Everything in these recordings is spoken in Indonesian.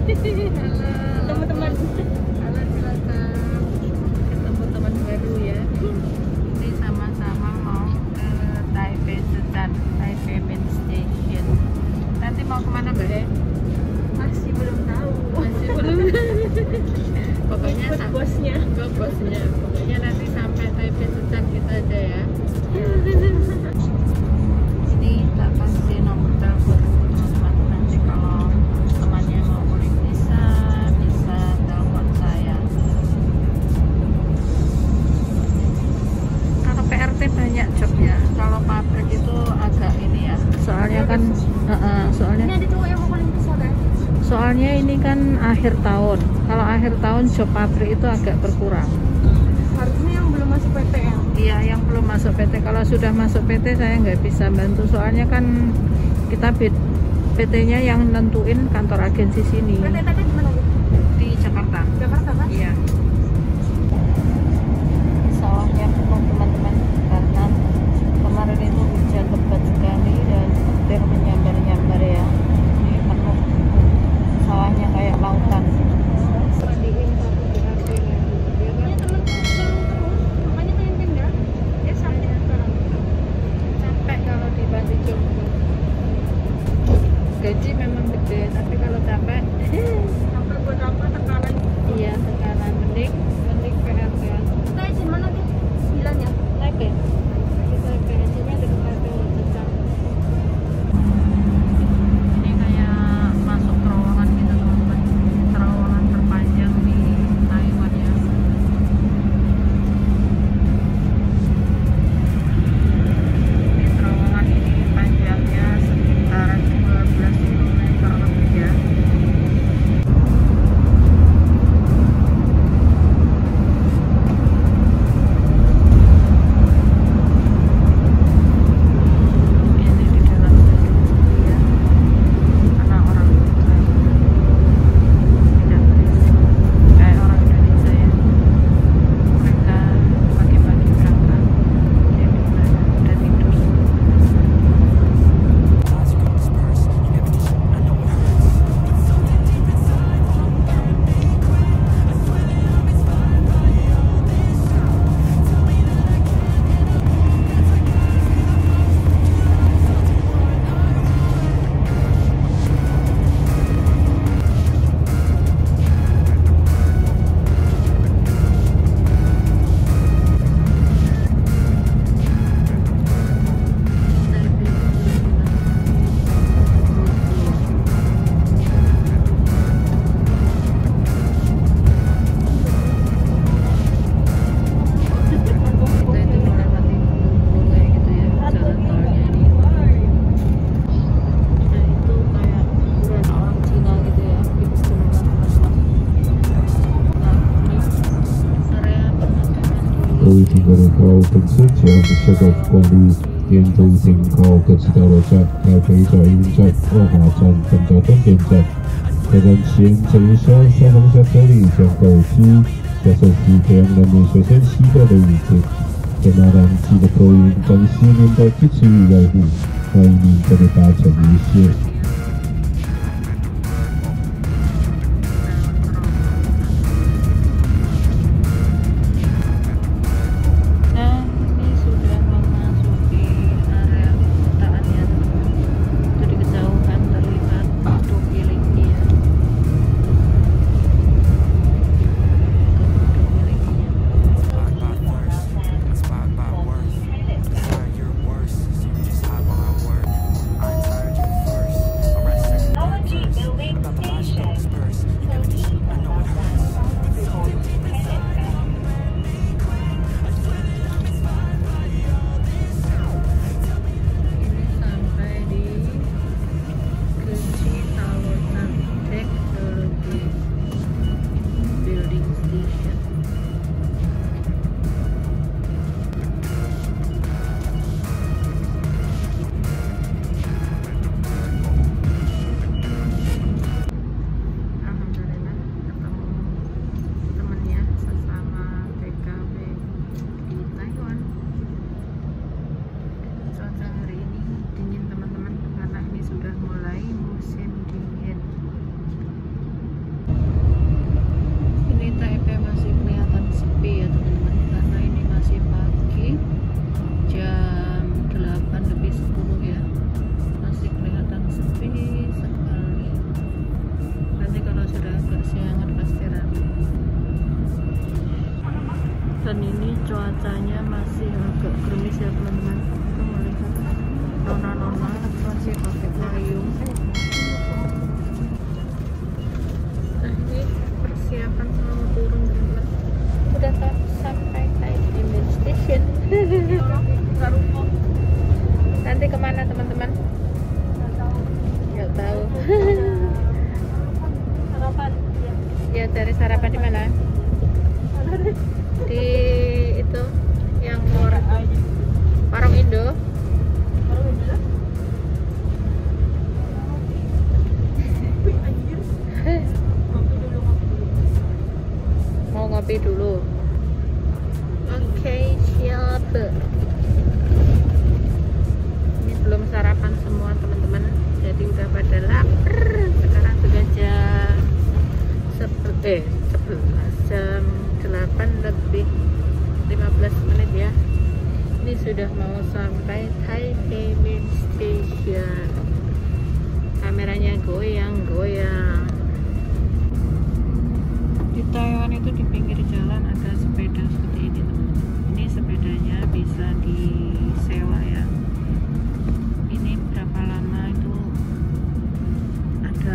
teman-teman. Halo, silakan ketemu teman baru ya. Ini sama-sama mau ke Taipei Shan, Taipei Main Station. Nanti mau kemana Mbak? Masih belum tahu. Masih belum. Pokoknya Ikut bosnya. ke bosnya. Pokoknya nanti sampai Taipei Shan kita aja ya. Ini tak kasih nomor telepon teman-teman, nanti kalau temannya mau kulik bisa telepon saya. Kalau PRT banyak jobnya, kalau pabrik itu agak ini ya, soalnya kan Ini ada cowok yang mau paling besar ya? soalnya ini kan akhir tahun. Kalau akhir tahun job pabrik itu agak berkurang. Harusnya yang belum masuk PTN. Iya, yang belum masuk PT. Kalau sudah masuk PT saya nggak bisa bantu, soalnya kan kita PT-nya yang nentuin kantor agensi sini PT tadi di mana Bu? di Jakarta. Jakarta kan? Iya. Sawahnya penuh teman-teman karena kemarin itu hujan lebat sekali dan petir menyambar-nyambar ya. Ini penuh sawahnya kayak lautan. Mandiin satu BAB lagi. Ya kan? Temen terus. Makanya pengen pindah. Dia sakit sekarang. Capek kalau dibantu jongkok. Gaji memang gede, tapi kalau capek Sampai buat apa tekanan? iya tekanan. Mending PRT. Kita izin mana nih? 9 ya? Taipei. Kita bensinnya dekat Taipei Shan. Ini kayak masuk terowongan gitu teman-teman. Terowongan terpanjang di Taiwan ya. Ini terowongan ini panjangnya sekitar 12 km lebih ya. Ini di dalam sendiri ya, karena orang Thailand tidak berisik kayak orang Indonesia ya. Mereka pagi-pagi berangkat, dia udah tidur. Kita itu melewati gunung kayak gitu ya, jalan tolnya ini. Nah itu kayak kuburan orang Cina gitu ya, di pegunungan teman-teman. Nah ini area pemakaman 各位乘客的服务本次前往的车站光路沿途停靠各自到了站、台北转运站、万华站等交通点站。下站前请一下上方下车里将告知下车时培养人民随身携带的物品。在马上记得购运感谢您的支持与爱护，欢迎您这里搭乘一些。 Nah, ini sudah memasuki area perkotaan ya teman-teman. Itu di kejauhan terlihat Gunung Gilinggi ya. Gunung Gilingginya. Inspired by worth, inspired your worst. You just hot while I work. I inspired you first. dan ini cuacanya masih agak gerimis ya teman-teman. Kita melihat nona-nona masih pakai payung. Nah ini persiapan mau turun teman-teman. Udah sampai Taipei Main Station. Nanti kemana teman-teman? Nggak tahu. Sarapan Ya cari sarapan di mana? Di itu yang Warung Indo. Mau ngopi dulu. Oke, siap. Ini belum sarapan semua teman-teman, jadi udah pada lapar. Sekarang sudah jam 8 lebih 15 menit ya. Ini sudah mau sampai Taipei Main Station. Kameranya goyang-goyang. Di Taiwan itu di pinggir jalan ada sepeda seperti ini teman-teman. Ini sepedanya bisa disewa ya. Ini berapa lama itu ada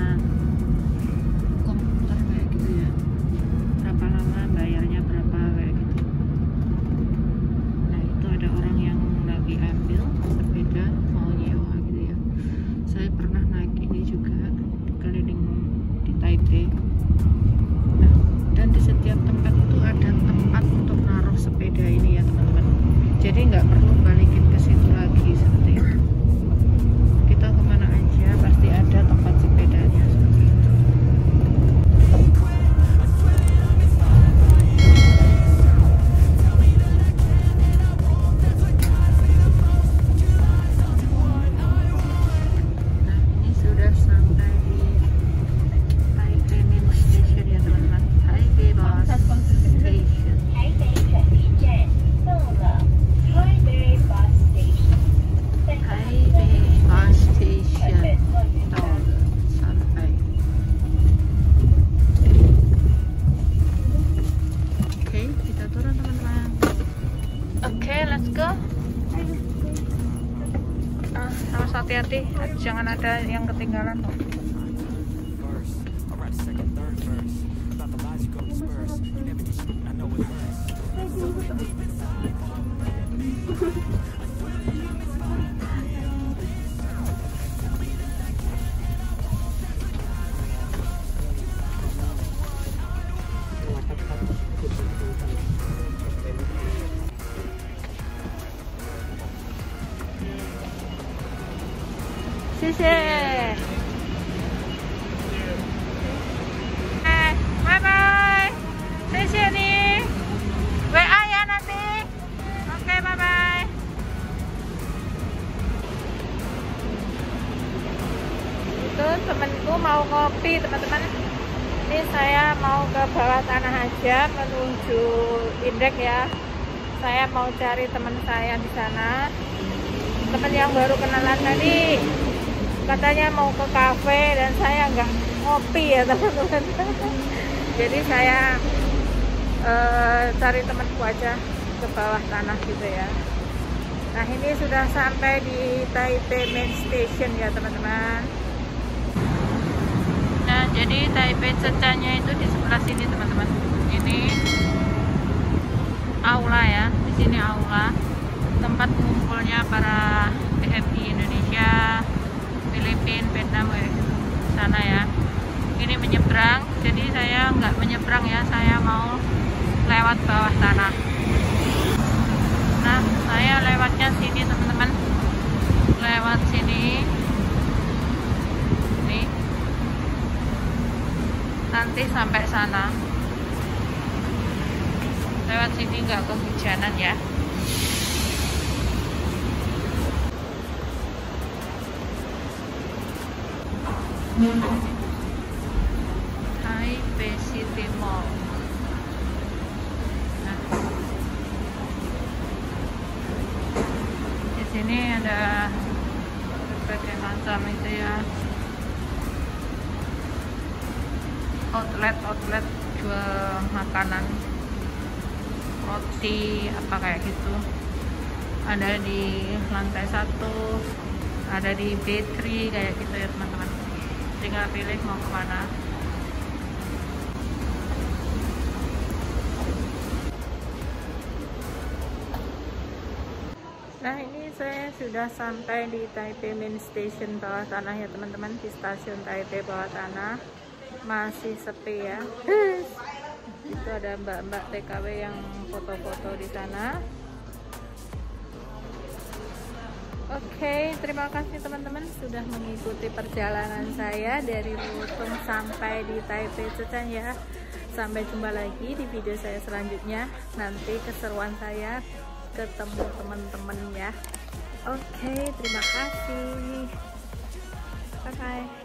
komputer kayak gitu ya. Berapa lama bayarnya berapa kayak gitu. Nah itu ada orang yang lagi ambil sepeda mau nyewa gitu ya. Saya pernah naik ini juga keliling di Taipei. Nah dan di setiap tempat itu ada tempat untuk naruh sepeda ini ya teman-teman. Jadi nggak perlu balikin ke situ lagi seperti itu. Kita kemana aja pasti ada tempat sepedanya seperti itu. Nah ini sudah sampai di Taipei Main Station ya teman-teman. Taipei Bus Station. Taipei Bus Station. Sampai. Oke, kita turun teman-teman. Oke, let's go. Harus hati-hati, jangan ada yang ketinggalan loh. Bye bye. Stasiun nih. WA ya nanti. Oke, bye bye. Itu temenku mau ngopi teman-teman. Ini saya mau ke bawah tanah aja menuju Indek ya. Saya mau cari teman saya di sana. Teman yang baru kenalan tadi. Katanya mau ke kafe dan saya nggak ngopi ya teman-teman. Jadi saya cari temanku aja ke bawah tanah gitu ya. Nah ini sudah sampai di Taipei Main Station ya teman-teman. Nah jadi Taipei Cecanya itu di sebelah sini teman-teman. Ini aula ya, di sini aula tempat kumpulnya para PMI Indonesia, Filipina, Vietnam sana ya. Ini menyeberang, jadi saya nggak menyeberang ya, saya mau lewat bawah tanah. Nah saya lewatnya sini teman-teman, lewat sini nih, nanti sampai sana lewat sini nggak kehujanan ya. Taipei City Mall. Nah, di sini ada berbagai macam itu ya, outlet jual makanan. roti apa kayak gitu. Ada di lantai 1, ada di B3 kayak gitu ya teman-teman. Tinggal pilih mau kemana. Nah, ini saya sudah sampai di Taipei Main Station bawah tanah ya teman-teman. Di stasiun Taipei bawah tanah masih sepi ya. Itu ada mbak-mbak TKW yang foto-foto di sana. Oke, terima kasih teman-teman sudah mengikuti perjalanan saya dari Lutung sampai di Taipei Zhejiang ya. Sampai jumpa lagi di video saya selanjutnya. Nanti keseruan saya ketemu teman-teman ya. Oke, terima kasih. Bye bye.